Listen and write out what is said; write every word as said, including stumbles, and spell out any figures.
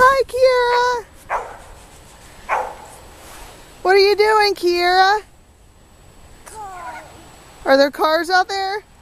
Hi, Kiera. What are you doing, Kiera? Car. Are there cars out there?